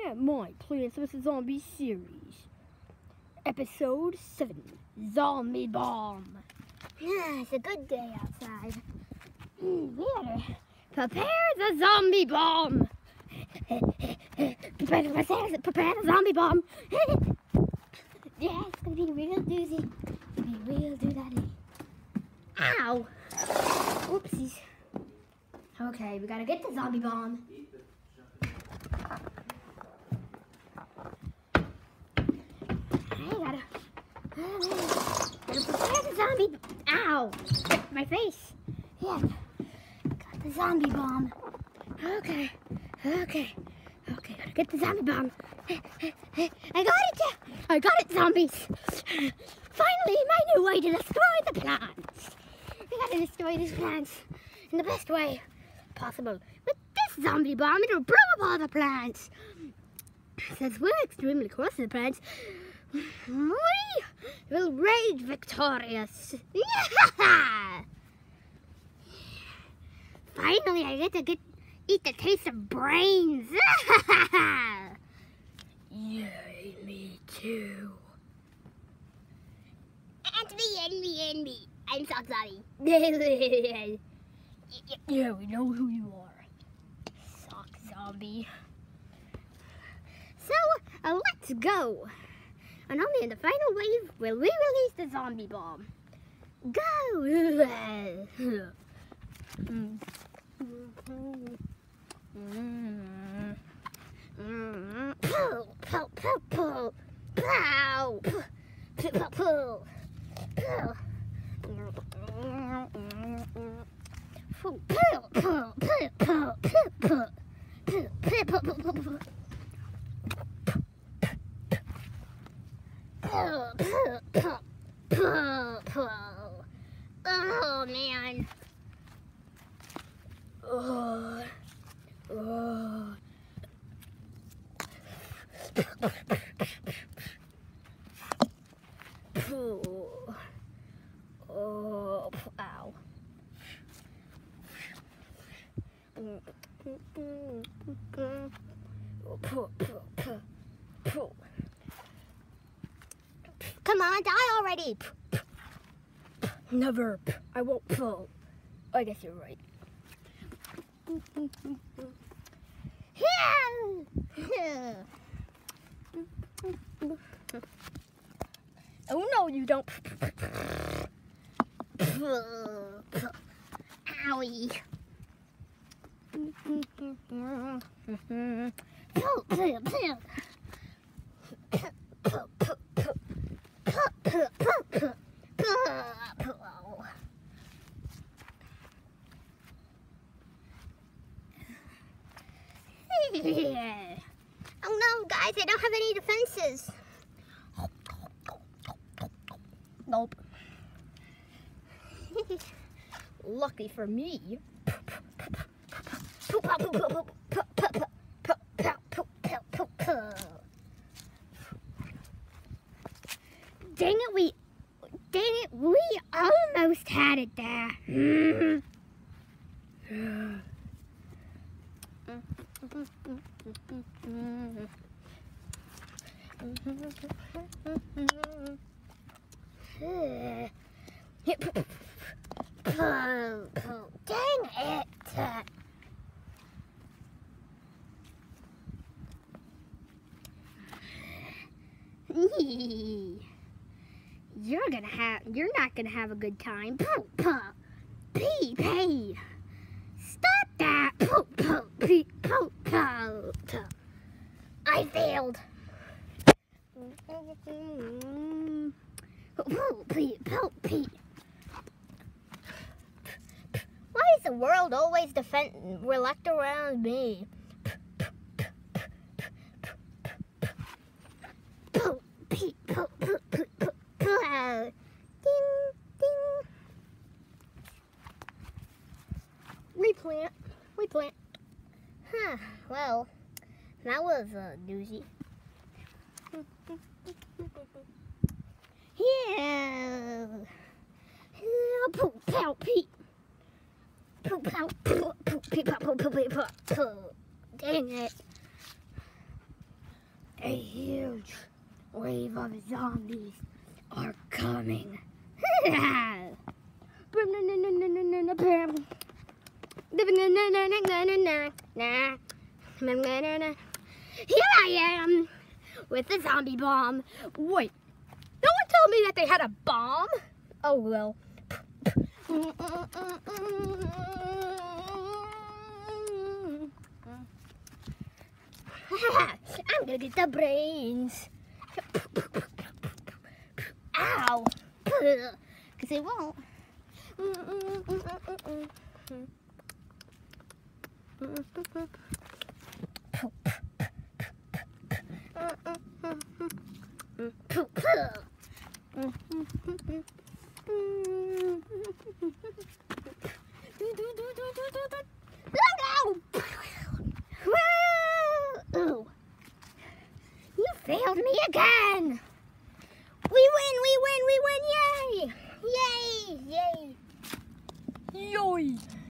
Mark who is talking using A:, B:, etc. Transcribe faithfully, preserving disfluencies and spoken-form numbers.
A: at my Plants versus. Zombies series. Episode seven, Zombie Bomb. Yeah, it's a good day outside. Mm, we gotta prepare the zombie bomb. prepare, prepare, prepare the zombie bomb. Yeah, it's gonna be a real doozy. It's gonna be a real doodaddy. Ow! Whoopsies. Okay, we gotta get the zombie bomb. I gotta, gotta prepare the zombie. Ow! My face. Yeah. Got the zombie bomb. Okay. Okay. Okay. Gotta get the zombie bomb. I got it. I got it, zombies. Finally, my new way to destroy the plants. We gotta destroy these plants in the best way possible. With this zombie bomb, it'll blow up all the plants. Since we're extremely close to the plants, we will rage victorious. Yeah! Finally, I get to get eat the taste of brains. Yay, me too. And me, and me, and me. I'm so sorry. Yeah, we know who you are. Sock zombie. So, uh, let's go. And only in the final wave will we release the zombie bomb. Go! Pull, pull, pull, pull. Pow! Pull, pull, pull. Pull. Pull, pull, pull, pull, pull, pull, pull, pull, pull, pull, pull. Pull, pull, pull, pull, pull. Oh, man. Oh. Oh. Pull. Oh. Ow. Pull, pull, pull, pull. Come on, die already! Never. I won't pull. I guess you're right. Oh no, you don't. Owie. Pull, pull, pull. Pull, pull, pull. Pull, pull, pull, pull. Pull, pull. Yeah. Oh no, guys, I don't have any defenses. Nope. Lucky for me. Dang it, we, dang it, we almost had it there. Mm. Dang it. You're gonna have, you're not gonna have a good time. Pee, pee. Stop that. Pee, I failed. Why is the world always defend elect around me? Ding, ding. Replant, replant. Huh, well, that was a doozy. Yeah. Poop, pow, pee. Poop, pow, poop, poop, pee, pow, poop, poop, pee, pow, poop. Dang it. A huge wave of zombies are coming. Here I am with the zombie bomb. Wait, no one told me that they had a bomb. Oh well. I'm gonna get the brains. Ow! Because it won't. Ooh. You failed me again. We win, we win, we win, yay! Yay, yay.
B: Yoy!